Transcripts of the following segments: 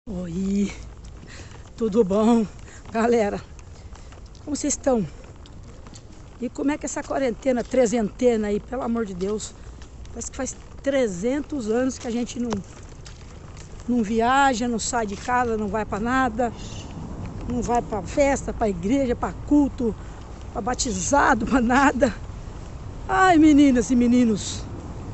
Oi, tudo bom, galera? Como vocês estão? E como é que essa quarentena, trezentena aí, pelo amor de Deus? Parece que faz 300 anos que a gente não viaja, não sai de casa, não vai pra nada, não vai pra festa, pra igreja, pra culto, pra batizado, pra nada. Ai, meninas e meninos,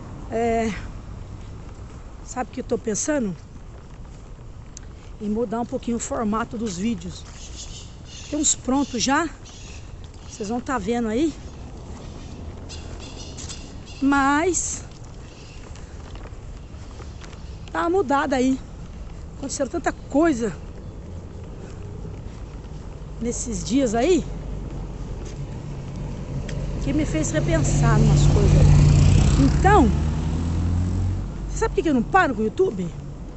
sabe o que eu tô pensando? Em mudar um pouquinho o formato dos vídeos. Tem uns prontos já, vocês vão estar vendo aí. Mas tá uma mudada aí. Aconteceu tanta coisa nesses dias aí que me fez repensar umas coisas. Então, você sabe por que eu não paro com o YouTube?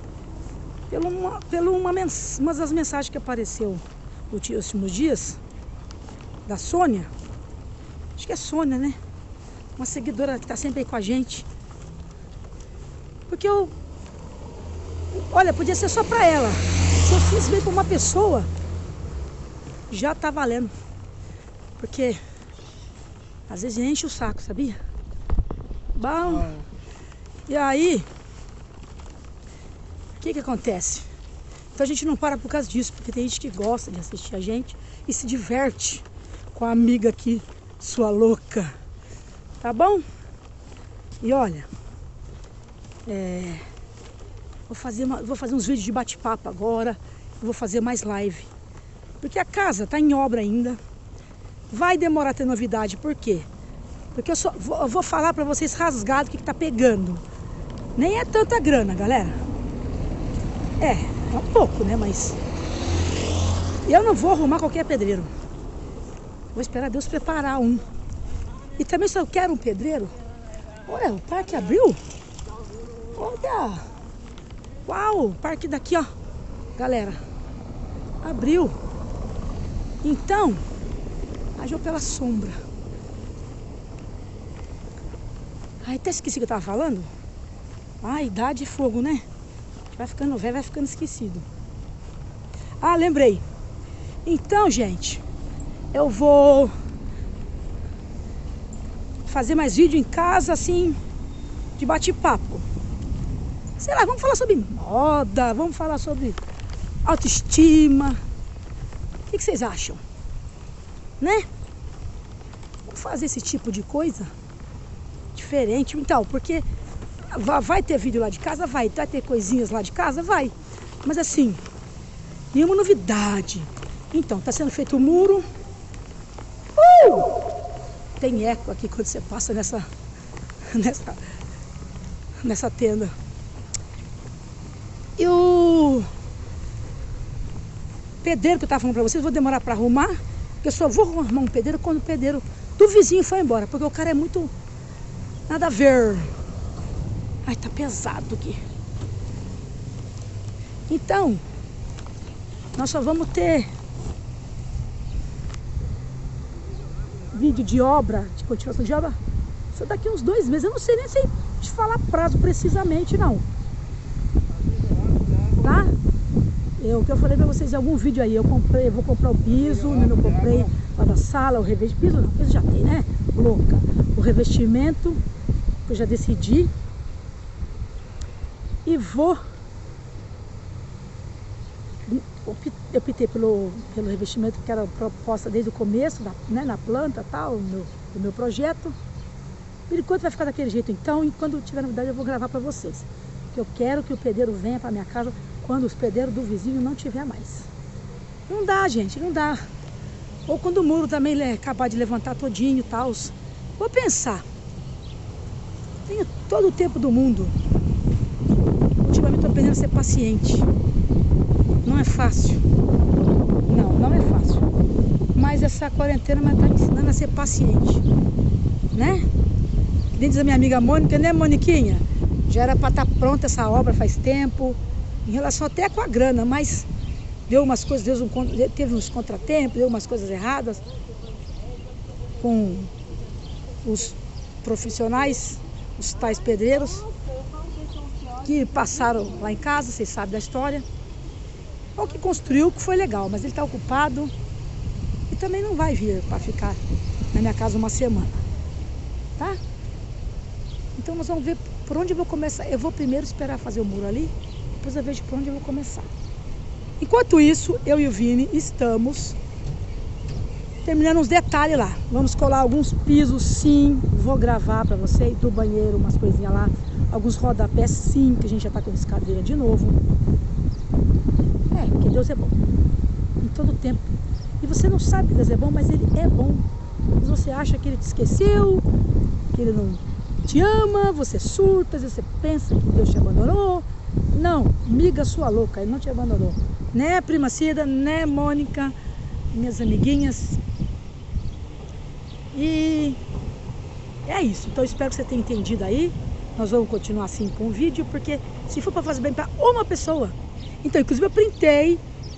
Uma das mensagens que apareceu nos últimos dias da Sônia. Acho que é Sônia, né? Uma seguidora que tá sempre aí com a gente. Porque olha, podia ser só pra ela. Se eu fiz bem pra uma pessoa, já tá valendo. Porque às vezes enche o saco, sabia? Bom, e aí o que acontece? Então a gente não para por causa disso, porque tem gente que gosta de assistir a gente e se diverte com a amiga aqui, sua louca. Tá bom? E olha, vou fazer uns vídeos de bate-papo agora, vou fazer mais live. Porque a casa tá em obra ainda. Vai demorar a ter novidade, por quê? Porque eu vou falar pra vocês rasgado o que tá pegando. Nem é tanta grana, galera. É um pouco, né? Mas eu não vou arrumar qualquer pedreiro. Vou esperar Deus preparar um. E também se eu quero um pedreiro. Olha, o parque abriu. Olha. Uau, o parque daqui, ó. Galera, abriu. Então, agiu pela sombra. Ai, até esqueci o que eu tava falando. Ah, idade e fogo, né? Vai ficando velho, vai ficando esquecido. Ah, lembrei. Então, gente, eu vou fazer mais vídeo em casa, assim, de bate-papo. Sei lá, vamos falar sobre moda, vamos falar sobre autoestima. O que vocês acham? Né? Vamos fazer esse tipo de coisa diferente. Então, porque vai ter vídeo lá de casa? Vai ter coisinhas lá de casa? Vai. Mas assim, nenhuma novidade. Então, tá sendo feito o muro. Tem eco aqui quando você passa nessa tenda. E o pedreiro que eu tava falando pra vocês, vou demorar pra arrumar. Porque eu só vou arrumar um pedreiro quando o pedreiro do vizinho foi embora. Porque o cara é muito nada a ver. Ai, tá pesado aqui. Então, nós só vamos ter vídeo de obra, de continuação de obra, só daqui uns 2 meses. Eu não sei nem se te falar prazo precisamente, não. Tá? O que eu falei pra vocês em algum vídeo aí, eu vou comprar o piso, não comprei lá da sala, o revestimento. Piso não, piso já tem, né? Louca. O revestimento, que eu já decidi. E eu optei pelo revestimento que era proposta desde o começo, né, na planta tal, do meu projeto. Por enquanto vai ficar daquele jeito então, e quando tiver novidade eu vou gravar para vocês. Porque eu quero que o pedreiro venha para minha casa quando os pedreiros do vizinho não tiver mais. Não dá, gente, não dá. Ou quando o muro também acabar de levantar todinho e tal. Vou pensar. Tenho todo o tempo do mundo. Ultimamente estou aprendendo a ser paciente. Não é fácil. Não é fácil. Mas essa quarentena me está ensinando a ser paciente. Né? Que nem diz a minha amiga Mônica, né, Moniquinha? Já era para estar pronta essa obra faz tempo. Em relação até com a grana, mas deu umas coisas, teve uns contratempos, deu umas coisas erradas com os profissionais, os tais pedreiros que passaram lá em casa, vocês sabem da história. Ou que construiu, que foi legal, mas ele está ocupado e também não vai vir para ficar na minha casa uma semana, tá? Então nós vamos ver por onde eu vou começar. Eu vou primeiro esperar fazer o muro ali, depois eu vejo por onde eu vou começar. Enquanto isso, eu e o Vini estamos terminando uns detalhes lá. Vamos colar alguns pisos, sim. Vou gravar para vocês do banheiro, umas coisinhas lá. Alguns rodapés, sim, que a gente já tá com escadeira de novo. Porque Deus é bom. Em todo tempo. E você não sabe que Deus é bom, mas Ele é bom. Mas você acha que Ele te esqueceu, que Ele não te ama, você surta, às vezes você pensa que Deus te abandonou. Não, miga sua louca, Ele não te abandonou. Né, prima Cida, né, Mônica, minhas amiguinhas. E é isso. Então eu espero que você tenha entendido aí. Nós vamos continuar assim com o vídeo, porque se for para fazer bem para uma pessoa. Então, inclusive eu printei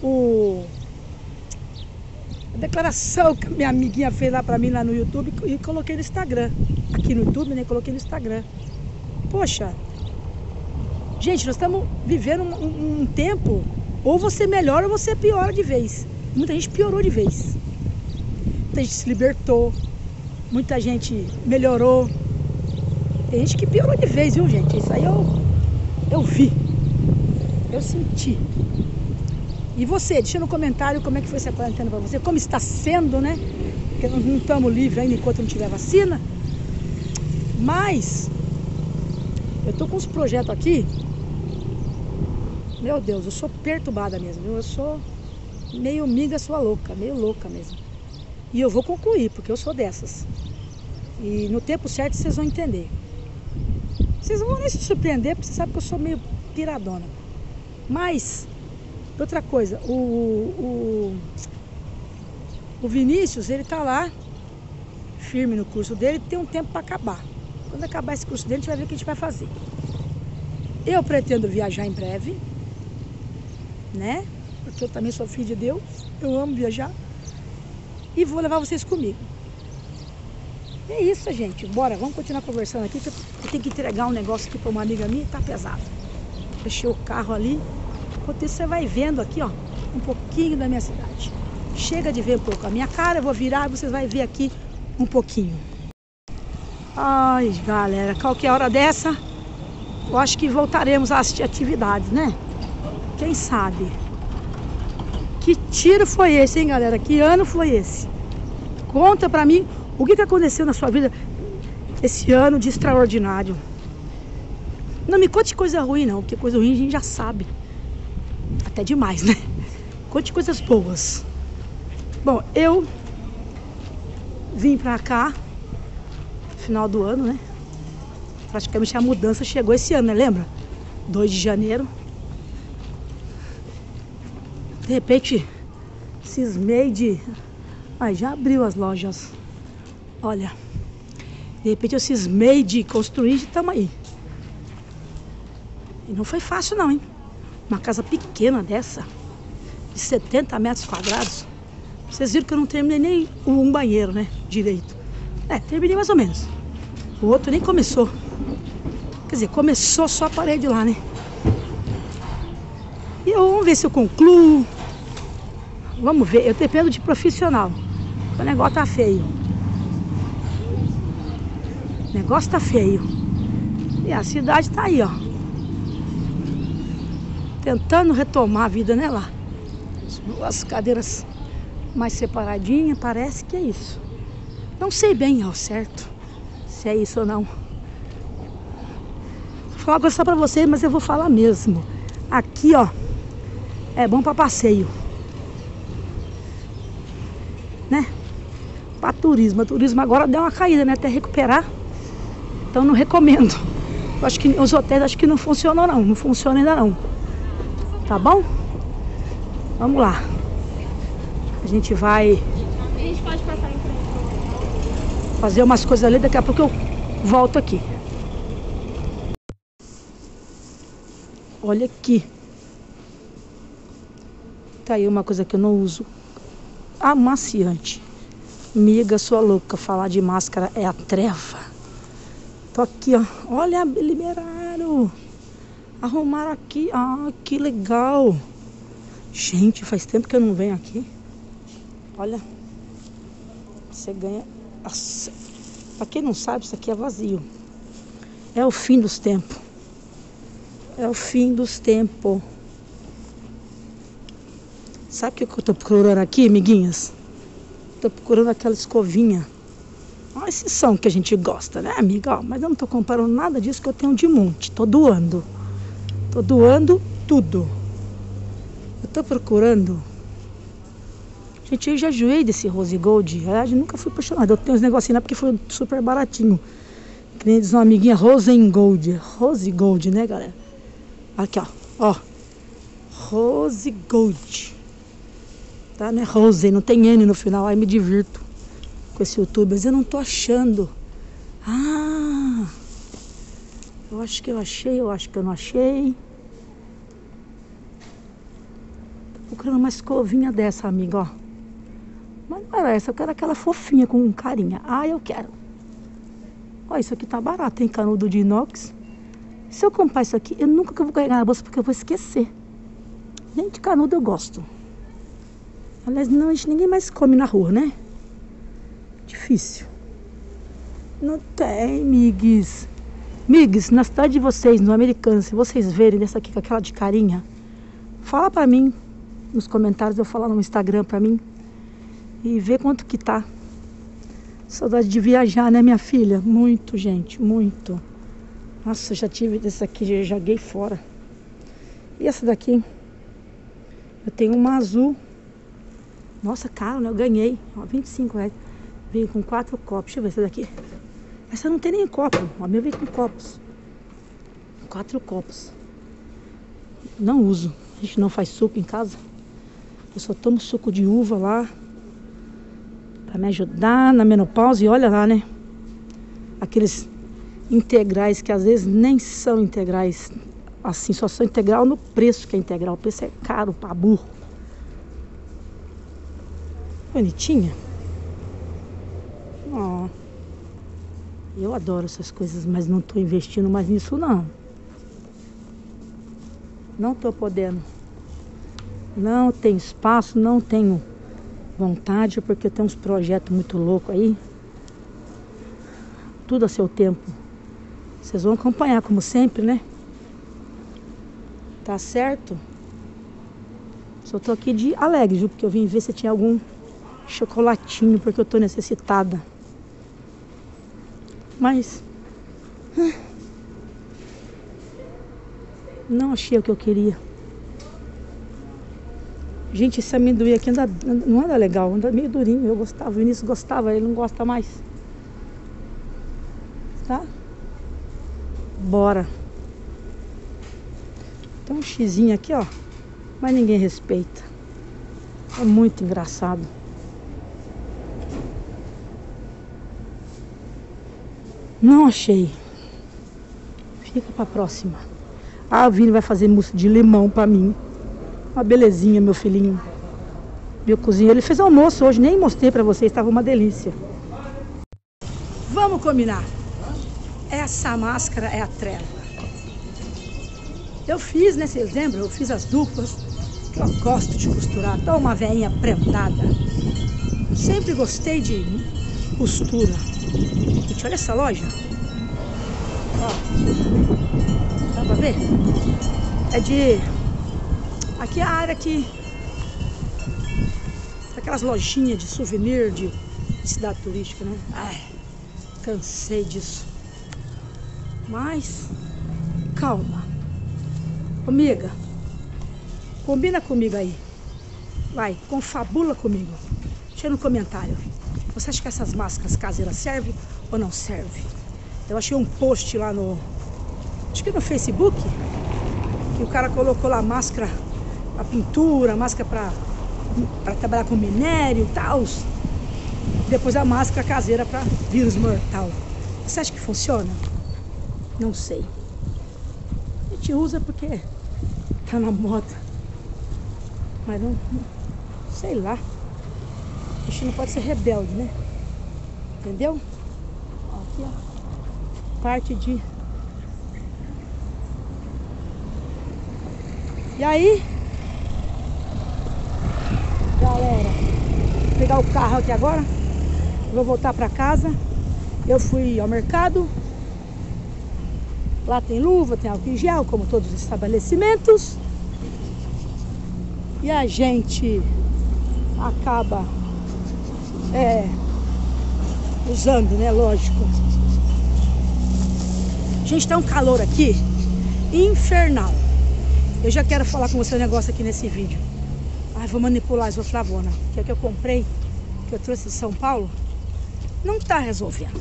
a declaração que minha amiguinha fez lá para mim lá no YouTube e coloquei no Instagram. Aqui no YouTube, né? Coloquei no Instagram. Poxa, gente, nós estamos vivendo um tempo, ou você melhora ou você piora de vez. Muita gente piorou de vez. Muita gente se libertou. Muita gente melhorou. Tem gente que piorou de vez, viu, gente? Isso aí eu vi. Eu senti. E você, deixa no comentário como é que foi essa quarentena para você. Como está sendo, né? Porque nós não estamos livres ainda enquanto não tiver vacina. Mas eu tô com uns projetos aqui. Meu Deus, eu sou perturbada mesmo. Eu sou meio miga sua louca, meio louca mesmo. E eu vou concluir, porque eu sou dessas. E no tempo certo vocês vão entender. Vocês não vão nem se surpreender, porque vocês sabem que eu sou meio piradona. Mas, outra coisa, o Vinícius, ele tá lá, firme no curso dele, tem um tempo para acabar. Quando acabar esse curso dele, a gente vai ver o que a gente vai fazer. Eu pretendo viajar em breve, né? Porque eu também sou filho de Deus, eu amo viajar. E vou levar vocês comigo. É isso, gente. Bora, vamos continuar conversando aqui. Eu tenho que entregar um negócio aqui para uma amiga minha e tá pesado. Deixei o carro ali. Enquanto isso, você vai vendo aqui, ó, um pouquinho da minha cidade. Chega de ver um pouco a minha cara, eu vou virar e vocês vão ver aqui um pouquinho. Ai, galera, qualquer hora dessa, eu acho que voltaremos às atividades, né? Quem sabe? Que tiro foi esse, hein, galera? Que ano foi esse? Conta pra mim o que aconteceu na sua vida esse ano de extraordinário. Não me conte coisa ruim, não, porque coisa ruim a gente já sabe. Até demais, né? Conte coisas boas. Bom, eu vim pra cá no final do ano, né? Praticamente a mudança chegou esse ano, né? Lembra? 2 de janeiro. De repente, cismei de... Ai, já abriu as lojas. Olha. De repente eu cismei de construir e estamos aí. E não foi fácil não, hein? Uma casa pequena dessa, de 70 metros quadrados. Vocês viram que eu não terminei nem um banheiro, né? Direito. Terminei mais ou menos. O outro nem começou. Quer dizer, começou só a parede lá, né? E vamos ver se eu concluo. Vamos ver, eu dependo de profissional. O negócio tá feio. O negócio tá feio. E a cidade tá aí, ó. Tentando retomar a vida, né, lá. As cadeiras mais separadinhas, parece que é isso. Não sei bem ao certo se é isso ou não. Vou falar uma coisa só pra vocês, mas eu vou falar mesmo. Aqui, ó, é bom pra passeio. Né? Pra turismo. O turismo agora deu uma caída, né? Até recuperar. Então não recomendo. Eu acho que os hotéis acho que não funcionam não. Não funciona ainda não. Tá bom? Vamos lá. A gente vai... A gente pode passar em frente. Fazer umas coisas ali, daqui a pouco eu volto aqui. Olha aqui. Tá aí uma coisa que eu não uso. Amaciante. Miga, sua louca, falar de máscara é a treva. Tô aqui, ó. Olha, liberaram. Arrumaram aqui. Ah, que legal. Gente, faz tempo que eu não venho aqui. Olha. Você ganha... Nossa. Pra quem não sabe, isso aqui é vazio. É o fim dos tempos. É o fim dos tempos. Sabe o que eu tô procurando aqui, amiguinhas? Tô procurando aquela escovinha. Olha esse som que a gente gosta, né, amiga? Ó, mas eu não tô comprando nada disso que eu tenho de monte. Tô doando. Tô doando tudo. Eu tô procurando. Gente, eu já enjoei desse Rose Gold. Eu nunca fui apaixonada. Eu tenho uns negocinhos lá porque foi super baratinho. Que nem diz uma amiguinha, Rose Gold. Rose Gold, né, galera? Aqui, ó. Ó. Rose Gold. Tá, né? Rose, não tem N no final. Aí me divirto com esse YouTube. Mas eu não tô achando. Ah! Eu acho que eu achei, eu acho que eu não achei. Tô procurando uma escovinha dessa, amiga, ó. Mas não era essa, eu quero aquela fofinha com carinha. Ah, eu quero. Ó, isso aqui tá barato, tem canudo de inox. Se eu comprar isso aqui, eu nunca vou carregar na bolsa porque eu vou esquecer. Nem de canudo eu gosto. Aliás, não, ninguém mais come na rua, né? Difícil. Não tem, migues. Migues, na cidade de vocês, no Americano, se vocês verem dessa aqui com aquela de carinha, fala pra mim nos comentários, eu falar no Instagram pra mim. E ver quanto que tá. Saudade de viajar, né, minha filha? Muito, gente, muito. Nossa, eu já tive desse aqui, já joguei fora. E essa daqui? Eu tenho uma azul. Nossa, caro, né? Eu ganhei. Ó, 25 reais. Veio com 4 copos. Deixa eu ver essa daqui. Essa não tem nem copo. A minha veio com copos. 4 copos. Não uso. A gente não faz suco em casa. Eu só tomo suco de uva lá. Pra me ajudar na menopausa. E olha lá, né? Aqueles integrais que às vezes nem são integrais. Assim, só são integral no preço que é integral. O preço é caro pra burro. Bonitinha. Ó. Eu adoro essas coisas, mas não tô investindo mais nisso, não. Não tô podendo. Não tenho espaço, não tenho vontade, porque tem uns projetos muito loucos aí. Tudo a seu tempo. Vocês vão acompanhar, como sempre, né? Tá certo? Só tô aqui de alegre, viu? Porque eu vim ver se tinha algum chocolatinho, porque eu tô necessitada. Mas não achei o que eu queria. Gente, esse amendoim aqui não anda legal, anda meio durinho. Eu gostava, o Vinícius gostava, ele não gosta mais. Tá? Bora. Tem um xizinho aqui, ó. Mas ninguém respeita. É muito engraçado. Não achei. Fica pra próxima. Ah, o Vini vai fazer mousse de limão pra mim. Uma belezinha, meu filhinho. Meu cozinheiro. Ele fez almoço hoje, nem mostrei pra vocês, estava uma delícia. Vamos combinar. Essa máscara é a trela. Eu fiz, né, vocês lembram? Eu fiz as duplas. Que eu gosto de costurar. Tô uma velhinha prendada. Sempre gostei de costura. Gente, olha essa loja. Ó. Dá pra ver? É de... Aqui é a área que... Aquelas lojinhas de souvenir de cidade turística, né? Ai, cansei disso. Mas... Calma. Amiga, combina comigo aí. Vai, confabula comigo. Deixa no comentário. Você acha que essas máscaras caseiras servem ou não servem? Eu achei um post lá no... Acho que no Facebook. Que o cara colocou lá máscara pra pintura, máscara pra trabalhar com minério e tal. Depois a máscara caseira pra vírus mortal. Você acha que funciona? Não sei. A gente usa porque tá na moda. Mas não sei lá. A gente não pode ser rebelde, né? Entendeu? Ó, aqui, ó. Parte de... E aí, pegar o carro aqui agora. Vou voltar para casa. Eu fui ao mercado. Lá tem luva, tem álcool em gel, como todos os estabelecimentos. E a gente acaba usando, né? Lógico. Gente, tá um calor aqui infernal. Eu já quero falar com você um negócio aqui nesse vídeo. Vou manipular a isoflavona, que é o que eu comprei, que eu trouxe de São Paulo. Não tá resolvendo.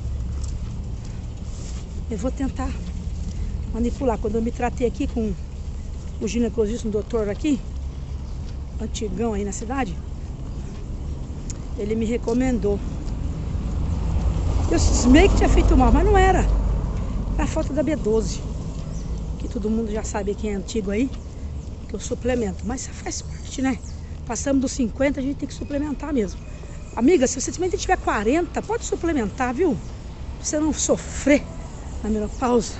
Eu vou tentar manipular. Quando eu me tratei aqui com o ginecologista, um doutor aqui, antigão aí na cidade, ele me recomendou. Eu cismei que tinha feito mal, mas não era. Era a falta da B12, que todo mundo já sabe quem é antigo aí, que eu suplemento. Mas faz parte, né? Passamos dos 50, a gente tem que suplementar mesmo. Amiga, se você também tiver 40, pode suplementar, viu? Pra você não sofrer na menopausa,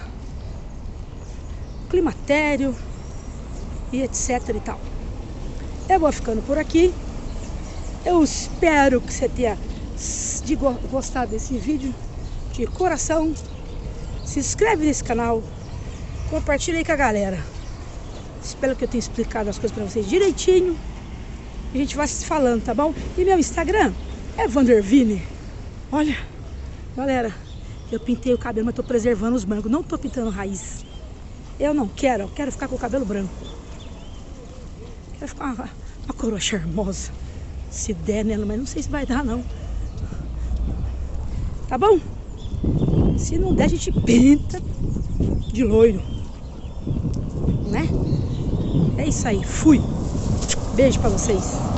climatério e etc e tal. Eu vou ficando por aqui. Eu espero que você tenha gostado desse vídeo de coração. Se inscreve nesse canal, compartilha aí com a galera. Espero que eu tenha explicado as coisas pra vocês direitinho. A gente vai se falando, tá bom? E meu Instagram é Vandervine. Olha, galera, eu pintei o cabelo, mas tô preservando os brancos. Não tô pintando raiz. Eu não quero, eu quero ficar com o cabelo branco. Quero ficar uma coroa charmosa. Se der nela, mas não sei se vai dar não. Tá bom? Se não der, a gente pinta de loiro, né? É isso aí, fui. Beijo pra vocês.